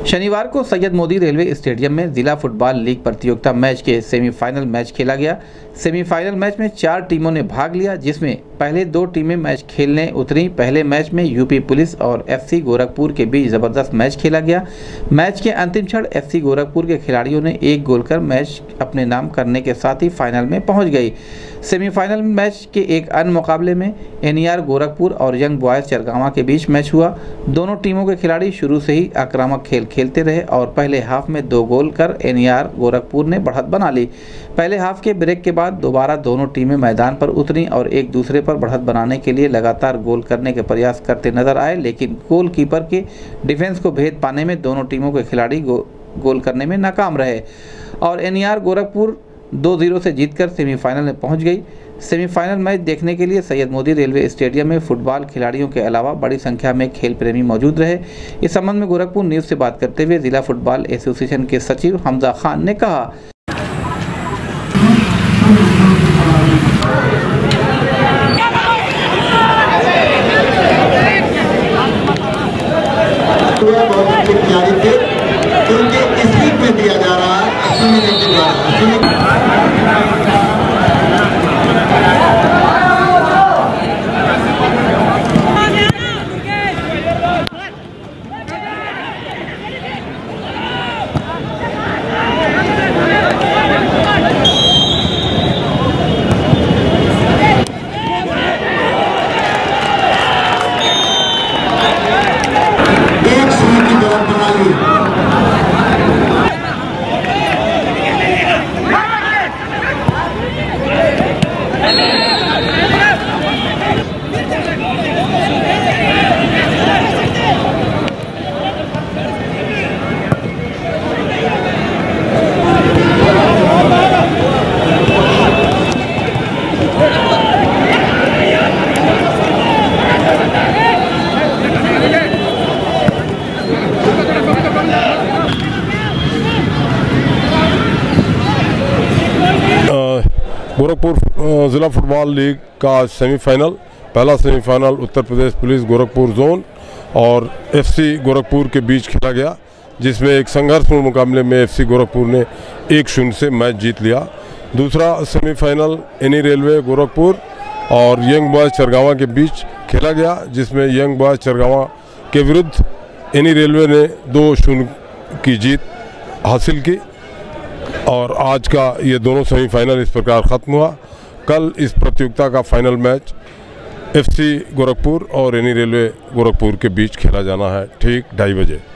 शनिवार को Syed Modi railway stadium में जिला फुटबॉल लीग प्रतियोगिता मैच के सेमीफाइनल मैच खेला गया। सेमीफाइनल मैच में 4 टीमों ने भाग लिया, जिसमें पहले 2 टीमें मैच खेलने उतरी। पहले मैच में यूपी पुलिस और एफसी गोरखपुर के बीच जबरदस्त मैच खेला गया। मैच के अंतिम क्षण एफसी गोरखपुर के खिलाड़ियों ने 1 गोल कर मैच अपने नाम करने के साथ ही फाइनल में पहुंच गई। सेमीफाइनल मैच के एक अन्य मुकाबले में एनईआर गोरखपुर और यंग बॉयज चरगावा के बीच मैच हुआ। दोनों टीमों के खिलाड़ी शुरू से ही आक्रामक खेल खेलते रहे और पहले हाफ में 2 गोल कर एनईआर गोरखपुर ने बढ़त बना ली। पहले हाफ के ब्रेक के बाद दोबारा दोनों टीमें मैदान पर उतरी और एक दूसरे पर बढ़त बनाने के लिए लगातार गोल करने के प्रयास करते नजर आए, लेकिन गोलकीपर के डिफेंस को भेद पाने में दोनों टीमों के खिलाड़ी गोल करने में नाकाम रहे और एनईआर गोरखपुर 2-0 से जीतकर सेमीफाइनल में पहुंच गई। सेमीफाइनल मैच देखने के लिए सैयद मोदी रेलवे स्टेडियम में फुटबॉल खिलाड़ियों के अलावा बड़ी संख्या में खेल प्रेमी मौजूद रहे। इस संबंध में गोरखपुर न्यूज़ से बात करते हुए जिला फुटबॉल एसोसिएशन के सचिव हमजा खान ने कहा, इस लीग में दिया जा रहा है। गोरखपुर ज़िला फुटबॉल लीग का सेमीफाइनल, पहला semifinal Uttar Pradesh police Gorakhpur zone और एफसी गोरखपुर के बीच खेला गया, जिसमें एक संघर्षपूर्ण मुकाबले में एफसी गोरखपुर ने 1-0 से मैच जीत लिया। दूसरा सेमीफाइनल एनी रेलवे गोरखपुर और यंग बॉयज चरगावा के बीच खेला गया, जिसमें यंग बॉयज चरगावा के विरुद्ध एनी रेलवे ने 2-0 की जीत हासिल की और आज का ये दोनों सेमीफाइनल इस प्रकार ख़त्म हुआ। कल इस प्रतियोगिता का फाइनल मैच एफसी गोरखपुर और एनी रेलवे गोरखपुर के बीच खेला जाना है ठीक 2:30 बजे।